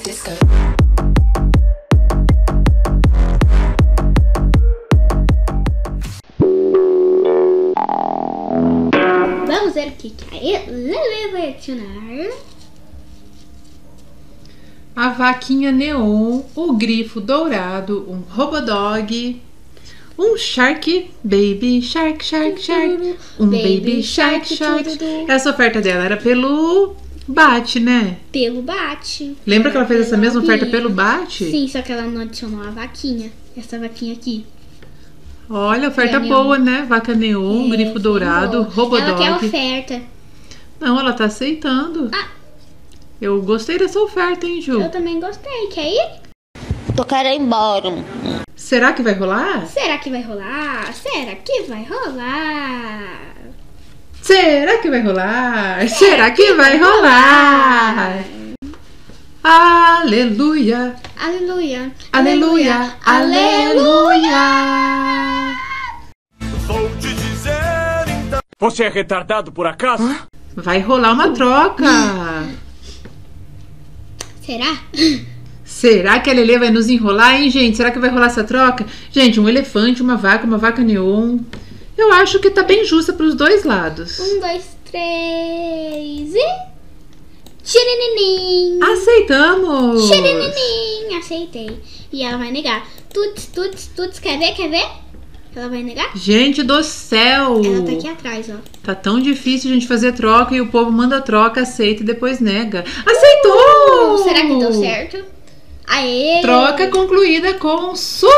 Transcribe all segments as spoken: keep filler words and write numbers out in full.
disco. Vamos ver o que que a Lele vai adicionar. A vaquinha neon, o grifo dourado, um robodog, um shark, baby shark, shark, shark, um baby, baby shark, shark. shark. Essa oferta dela era pelo Bate, né? Pelo Bate. Lembra que ela fez essa mesma oferta pelo Bate? Sim, só que ela não adicionou a vaquinha. Essa vaquinha aqui. Olha, oferta boa, né? Vaca neon, é, grifo dourado, robodog. Ela quer oferta. Não, ela tá aceitando. Ah. Eu gostei dessa oferta, hein, Ju? Eu também gostei. Quer ir? Tô querendo ir embora. Será que vai rolar? Será que vai rolar? Será que vai rolar? Será que vai rolar? Será que vai rolar? Aleluia! Aleluia! Aleluia! Aleluia! Vou te dizer então. Você é retardado por acaso? Hã? Vai rolar uma troca! Será? Será que a Lelê vai nos enrolar, hein, gente? Será que vai rolar essa troca? Gente, um elefante, uma vaca, uma vaca neon. Eu acho que tá bem justa pros dois lados. Um, dois, três e... Xirininim! Aceitamos! Xirininim! Aceitei. E ela vai negar. Tuts, tuts, tuts. Quer ver? Quer ver? Ela vai negar? Gente do céu! Ela tá aqui atrás, ó. Tá tão difícil a gente fazer troca e o povo manda troca, aceita e depois nega. Aceitou! Uh, será que deu certo? Aê! Troca concluída com sucesso!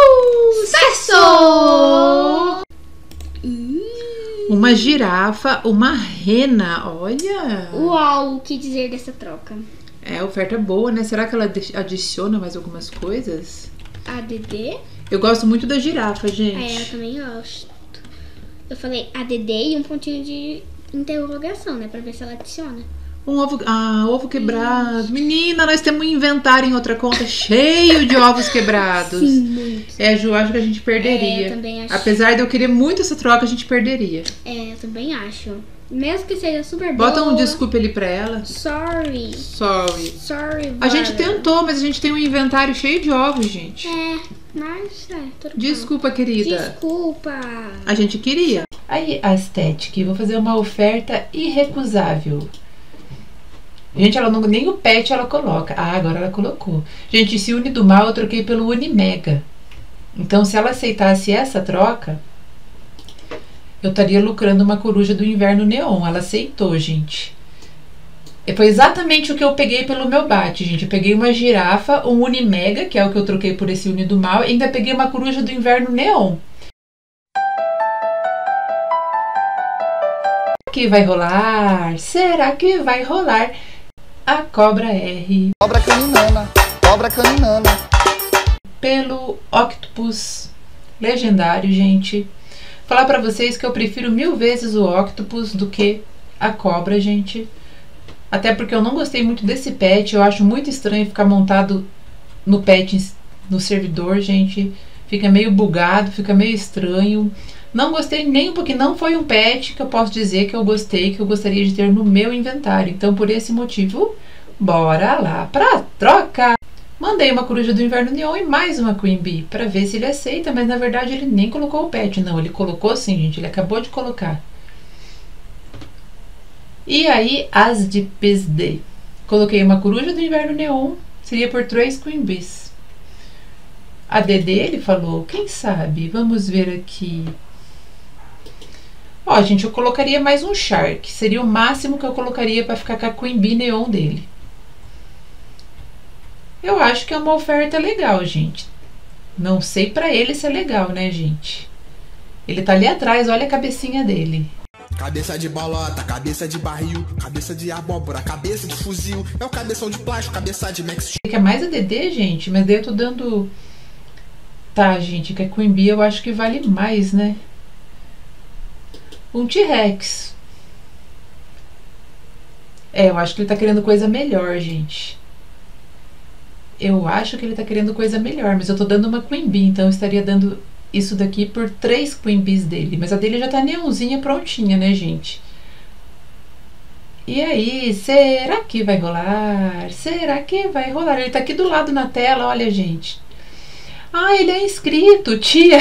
Hum. Uma girafa, uma rena, olha! Uau, o que dizer dessa troca? É, oferta boa, né? Será que ela adiciona mais algumas coisas? A D D? Eu gosto muito da girafa, gente. É, eu também gosto. Eu falei A D D e um pontinho de interrogação, né? Pra ver se ela adiciona. Um ovo... Ah, ovo quebrado. Hum. Menina, nós temos um inventário em outra conta cheio de ovos quebrados. Sim, muito. É, Ju, acho que a gente perderia. É, eu também acho. Apesar de eu querer muito essa troca, a gente perderia. É, eu também acho. Mesmo que seja super boa. Bota um desculpa ali pra ela. Sorry. Sorry. Sorry, A gente tentou, mas a gente tem um inventário cheio de ovos, gente. É, mas é, tudo Desculpa, bom. Querida. Desculpa. A gente queria. Aí, a Estética, vou fazer uma oferta irrecusável. Gente, ela não, nem o pet ela coloca. Ah, agora ela colocou. Gente, esse Uni do Mal eu troquei pelo Unimega. Então, se ela aceitasse essa troca, eu estaria lucrando uma coruja do inverno neon. Ela aceitou, gente. E foi exatamente o que eu peguei pelo meu bate, gente. Eu peguei uma girafa, um Unimega, que é o que eu troquei por esse Uni do Mal, e ainda peguei uma coruja do inverno neon. Será que vai rolar? Será que vai rolar? A Cobra R. Cobra caninana, cobra caninana. Pelo Octopus legendário, gente. Falar pra vocês que eu prefiro mil vezes o Octopus do que a Cobra, gente. Até porque eu não gostei muito desse pet. Eu acho muito estranho ficar montado no pet, no servidor, gente. Fica meio bugado, fica meio estranho. Não gostei nem porque não foi um pet que eu posso dizer que eu gostei, que eu gostaria de ter no meu inventário. Então, por esse motivo, bora lá pra troca! Mandei uma coruja do inverno neon e mais uma Queen Bee pra ver se ele aceita, mas na verdade ele nem colocou o pet. Não, ele colocou sim, gente, ele acabou de colocar. E aí, as de P S D. Coloquei uma coruja do inverno neon, seria por três Queen Bees. A D D, ele falou, quem sabe? Vamos ver aqui. Ó, gente, eu colocaria mais um Shark. Seria o máximo que eu colocaria para ficar com a Queen Bee Neon dele. Eu acho que é uma oferta legal, gente. Não sei pra ele se é legal, né, gente? Ele tá ali atrás, olha a cabecinha dele. Cabeça de bolota, cabeça de barril, cabeça de abóbora, cabeça de fuzil. É o cabeção de plástico, cabeça de Max. Que é mais a D D, gente, mas daí eu tô dando... Tá, gente, que a Queen Bee eu acho que vale mais, né? Um T-Rex. É, eu acho que ele tá querendo coisa melhor, gente. Eu acho que ele tá querendo coisa melhor, mas eu tô dando uma Queen Bee, então eu estaria dando isso daqui por três Queen Bees dele. Mas a dele já tá neonzinha prontinha, né, gente? E aí, será que vai rolar? Será que vai rolar? Ele tá aqui do lado na tela, olha, gente. Ah, ele é inscrito, tia.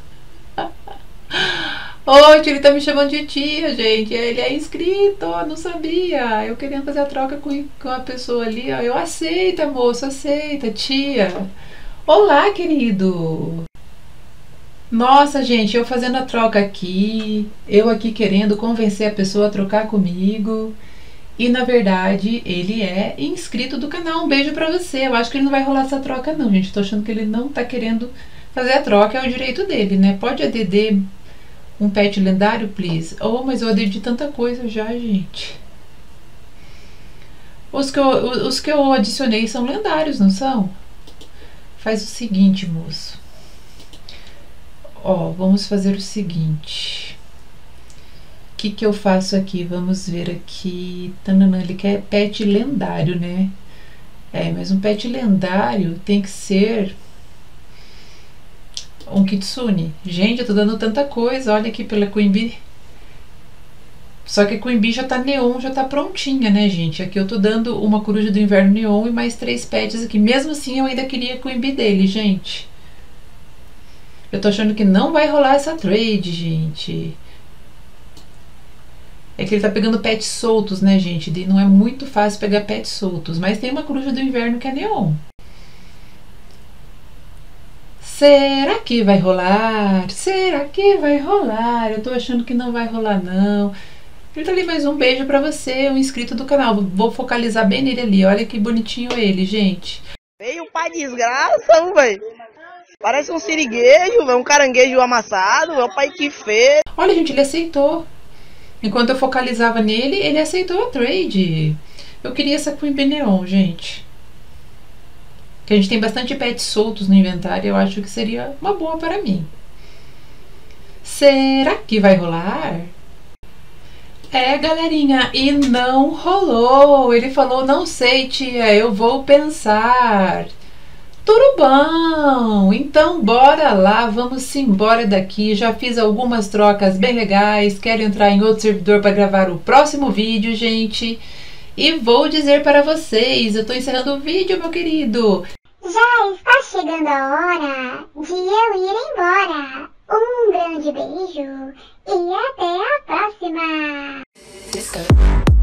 Oi, ele tá me chamando de tia, gente. Ele é inscrito, ó, não sabia. Eu querendo fazer a troca com, com a pessoa ali, ó. Eu aceita, moço, aceita, tia. Olá, querido. Nossa, gente, eu fazendo a troca aqui, eu aqui querendo convencer a pessoa a trocar comigo. E na verdade, ele é inscrito do canal. Um beijo pra você. Eu acho que ele não vai rolar essa troca não, gente. Tô achando que ele não tá querendo fazer a troca. É o direito dele, né? Pode A D D um pet lendário, please? Oh, mas eu A D D tanta coisa já, gente. Os que, eu, os que eu adicionei são lendários, não são? Faz o seguinte, moço. Ó, vamos fazer o seguinte. O que que eu faço aqui? Vamos ver aqui. Tanana, ele quer pet lendário, né? É, mas um pet lendário tem que ser um kitsune. Gente, eu tô dando tanta coisa. Olha aqui pela Queen Bee. Só que a Queen Bee já tá neon, já tá prontinha, né, gente? Aqui eu tô dando uma coruja do inverno neon e mais três pets aqui. Mesmo assim, eu ainda queria a Queen Bee dele, gente. Eu tô achando que não vai rolar essa trade, gente. É que ele tá pegando pets soltos, né, gente? E não é muito fácil pegar pets soltos. Mas tem uma coruja do inverno que é neon. Será que vai rolar? Será que vai rolar? Eu tô achando que não vai rolar, não. Ele tá ali, mais um beijo pra você, um inscrito do canal. Vou focalizar bem nele ali. Olha que bonitinho ele, gente. Veio um pai desgraça, velho. Parece um siriguejo, um caranguejo amassado. Meu pai que fez. Olha, gente, ele aceitou. Enquanto eu focalizava nele, ele aceitou a trade. Eu queria essa Queen Bee Neon, gente. Que a gente tem bastante pets soltos no inventário. Eu acho que seria uma boa para mim. Será que vai rolar? É, galerinha, e não rolou. Ele falou, não sei, tia, eu vou pensar. Tudo bom, então bora lá, vamos embora daqui. Já fiz algumas trocas bem legais. Quero entrar em outro servidor para gravar o próximo vídeo, gente. E vou dizer para vocês, eu tô encerrando o vídeo, meu querido. Já está chegando a hora de eu ir embora. Um grande beijo e até a próxima!